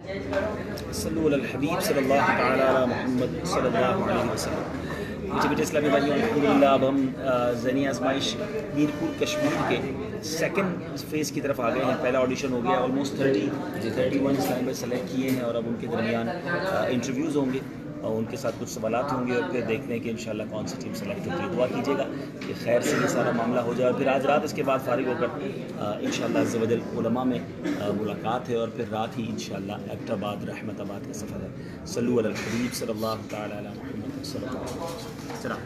صلو علی الحبیب صلی اللہ تعالی علی محمد صلی اللہ علیہ وسلم۔ مجھے بیٹے اسلامی بھائیوں الحمدللہ اب ہم ذہنی آزمائش میرپور کشمیر کے سیکنڈ فیز کی طرف آ گئے ہیں۔ پہلا آڈیشن ہو گیا، آلموسٹ 31 اسلامی بھائی سلیکٹ کیے ہیں اور اب ان کے درمیان انٹرویوز ہوں گے اور ان کے ساتھ کچھ سوالات ہوں گے اور پھر دیکھتے ہیں کہ انشاءاللہ کون سی ٹیم سلیکٹ ہوتی ہے۔ دعا کیجیے گا کہ خیر سے یہ سارا معاملہ ہو جائے اور پھر آج رات اس کے بعد فارغ ہو کر انشاءاللہ عز و جل علماء میں ملاقات ہے اور پھر رات ہی انشاءاللہ ایبٹ آباد رحمت آباد کا سفر ہے۔ صلو علی الحبیب صلی اللہ تعالی علی محمد صلی اللہ علیہ وسلم۔ چلا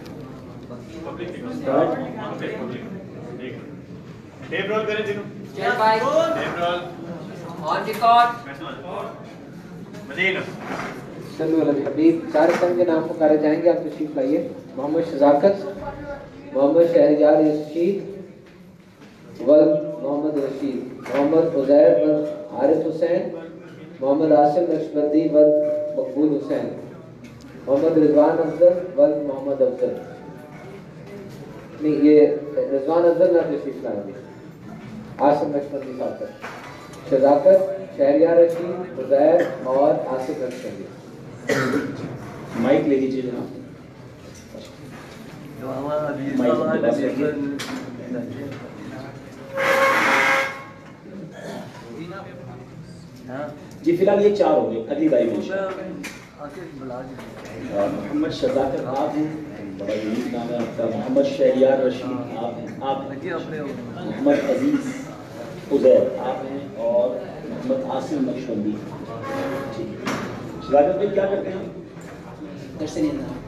صلو علی الحبیب۔ سارے سنگ کے نام پکارے جائیں گے، آپ تشریف لائیے۔ محمد شذاکت، محمد شہریار رشید ولد محمد رشید، محمد عزیر ولد عارف حسین، محمد عاصم نقشبندی ولد مقبول حسین، محمد رضوان افضل ولد محمد افضل۔ نہیں، یہ رضوان افضل نہ تشریف لائیں گے، عاصم نقشبندی صاحب کا۔ شذاکت، شہریار رشید، عزیر اور عاصم نقشبندی۔ مائک لے لیجیے جناب۔ جی فی الحال یہ 4 ہو گئے، اگلی باری میں محمد شذاکت آپ ہیں، بڑا یونیک نام ہے آپ کا۔ محمد شہریار رشید آپ ہیں، محمد عزیز عزیر آپ ہیں اور محمد عاصم نقشبندی۔ شذاکت بھائی کیا کرتے ہیں؟ گھر سے نہیں